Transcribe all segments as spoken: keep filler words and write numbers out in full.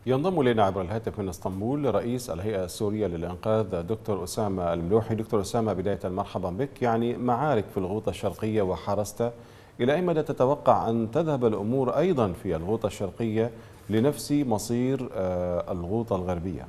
ينضم إلينا عبر الهاتف من اسطنبول رئيس الهيئة السورية للإنقاذ دكتور أسامة الملوحي. دكتور أسامة، بداية مرحبا بك. يعني معارك في الغوطة الشرقية وحرسته، إلى أي مدى تتوقع أن تذهب الأمور أيضا في الغوطة الشرقية لنفس مصير آه، الغوطة الغربية؟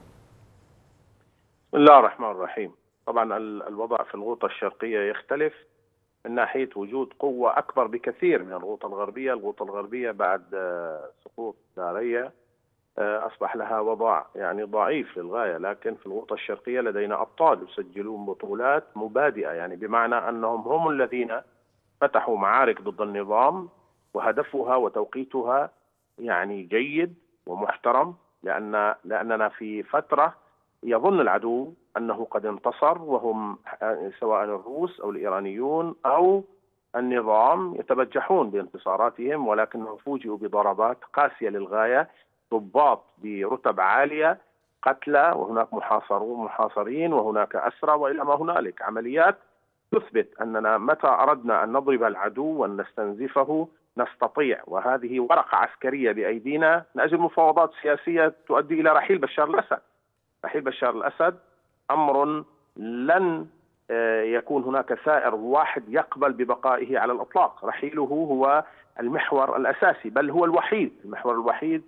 بسم الله الرحمن الرحيم. طبعا ال- الوضع في الغوطة الشرقية يختلف من ناحية وجود قوة أكبر بكثير من الغوطة الغربية. الغوطة الغربية بعد آه، سقوط دارية آه، أصبح لها وضع يعني ضعيف للغاية، لكن في الغوطة الشرقية لدينا أبطال يسجلون بطولات مبادئة، يعني بمعنى أنهم هم الذين فتحوا معارك ضد النظام، وهدفها وتوقيتها يعني جيد ومحترم، لأن لأننا في فترة يظن العدو أنه قد انتصر، وهم سواء الروس أو الإيرانيون أو النظام يتبجحون بانتصاراتهم، ولكنهم فوجئوا بضربات قاسية للغاية، ضباط برتب عالية قتلى، وهناك محاصرون محاصرين وهناك أسرى، وإلى ما هنالك عمليات تثبت أننا متى أردنا أن نضرب العدو وأن نستنزفه نستطيع. وهذه ورقة عسكرية بأيدينا من أجل مفاوضات سياسية تؤدي إلى رحيل بشار الأسد. رحيل بشار الأسد أمر لن آه، يكون هناك ثائر واحد يقبل ببقائه على الإطلاق. رحيله هو المحور الأساسي، بل هو الوحيد، المحور الوحيد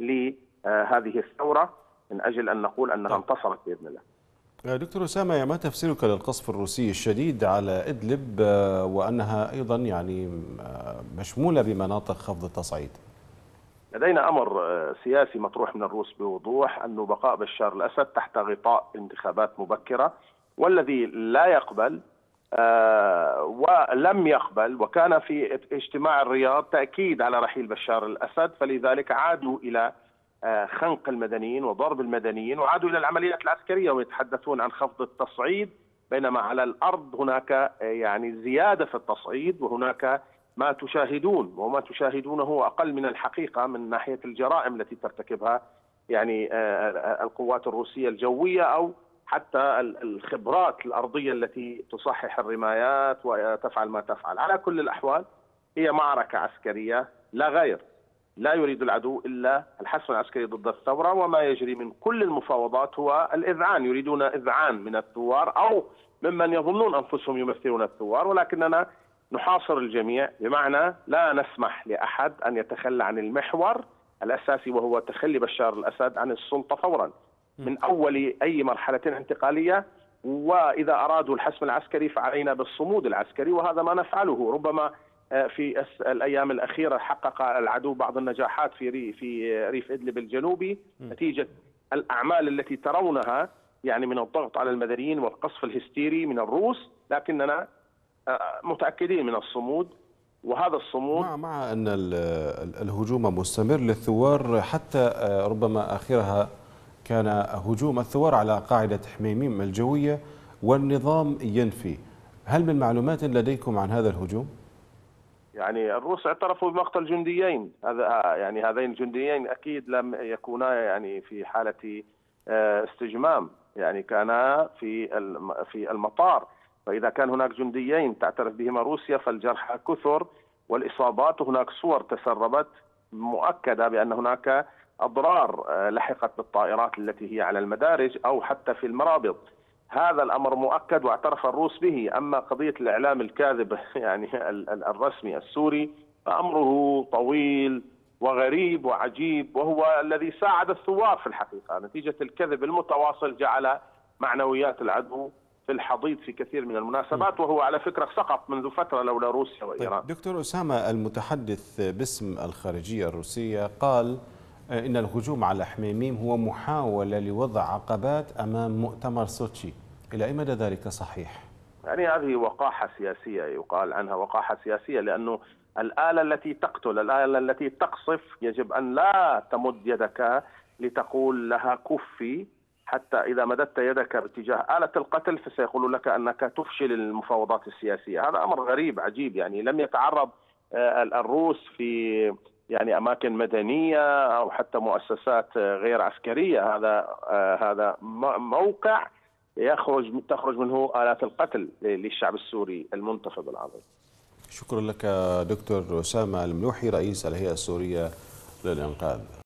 لهذه الثورة، من أجل أن نقول أنها طيب. انتصرت بإذن الله. دكتور أسامة، ما تفسيرك للقصف الروسي الشديد على إدلب آه، وأنها أيضا يعني آه، مشمولة بمناطق خفض التصعيد؟ لدينا أمر آه، سياسي مطروح من الروس بوضوح، أن بقاء بشار الأسد تحت غطاء انتخابات مبكرة، والذي لا يقبل آه، ولم يقبل، وكان في اجتماع الرياض تأكيد على رحيل بشار الأسد، فلذلك عادوا إلى آه، خنق المدنيين وضرب المدنيين، وعادوا إلى العمليات العسكرية ويتحدثون عن خفض التصعيد، بينما على الأرض هناك آه، يعني زيادة في التصعيد، وهناك ما تشاهدون، وما تشاهدونه هو أقل من الحقيقة من ناحية الجرائم التي ترتكبها يعني آه، القوات الروسية الجوية، أو حتى الخبرات الأرضية التي تصحح الرمايات وتفعل ما تفعل. على كل الأحوال هي معركة عسكرية لا غير. لا يريد العدو إلا الحسم العسكري ضد الثورة، وما يجري من كل المفاوضات هو الإذعان. يريدون إذعان من الثوار أو ممن يظنون أنفسهم يمثلون الثوار، ولكننا نحاصر الجميع، بمعنى لا نسمح لأحد أن يتخلى عن المحور الأساسي، وهو تخلي بشار الأسد عن السلطة فورا من أول أي مرحلة انتقالية. وإذا أرادوا الحسم العسكري فعلينا بالصمود العسكري، وهذا ما نفعله. ربما في الأيام الأخيرة حقق العدو بعض النجاحات في ريف في ريف إدلب الجنوبي نتيجة الأعمال التي ترونها، يعني من الضغط على المدنيين والقصف الهستيري من الروس، لكننا متأكدين من الصمود. وهذا الصمود مع مع أن ال- ال- الهجوم مستمر للثوار، حتى آه، ربما آخرها كان هجوم الثوار على قاعدة حميميم الجوية والنظام ينفي. هل من معلومات لديكم عن هذا الهجوم؟ يعني الروس اعترفوا بمقتل جنديين، هذا يعني هذين الجنديين اكيد لم يكونا يعني في حالة آه، استجمام، يعني كانا في الم- في المطار. فاذا كان هناك جنديين تعترف بهما روسيا فالجرحى كثر والاصابات، وهناك صور تسربت مؤكدة بان هناك اضرار آه، لحقت بالطائرات التي هي على المدارج او حتى في المرابط. هذا الأمر مؤكد واعترف الروس به. أما قضية الإعلام الكاذب يعني ال- ال- الرسمي السوري فأمره طويل وغريب وعجيب، وهو الذي ساعد الثوار في الحقيقة. نتيجة الكذب المتواصل جعل معنويات العدو في الحضيض في كثير من المناسبات، وهو على فكرة سقط منذ فترة لولا روسيا طيب وإيران. دكتور أسامة، المتحدث باسم الخارجية الروسية قال آه، إن الهجوم على حميميم هو محاولة لوضع عقبات أمام مؤتمر سوتشي. إلى أي مدى ذلك صحيح؟ يعني هذه وقاحة سياسية، يقال عنها وقاحة سياسية، لأنه الآلة التي تقتل، الآلة التي تقصف، يجب أن لا تمد يدك لتقول لها كفي، حتى إذا مددت يدك باتجاه آلة القتل فسيقول لك أنك تفشل المفاوضات السياسية. هذا أمر غريب عجيب، يعني لم يتعرض آه، الروس في يعني أماكن مدنية أو حتى مؤسسات آه، غير عسكرية. هذا آه، هذا م- موقع يخرج تخرج منه آلات القتل للشعب السوري المنتفض العظيم. شكرا لك دكتور أسامة الملوحي رئيس الهيئة السورية للإنقاذ.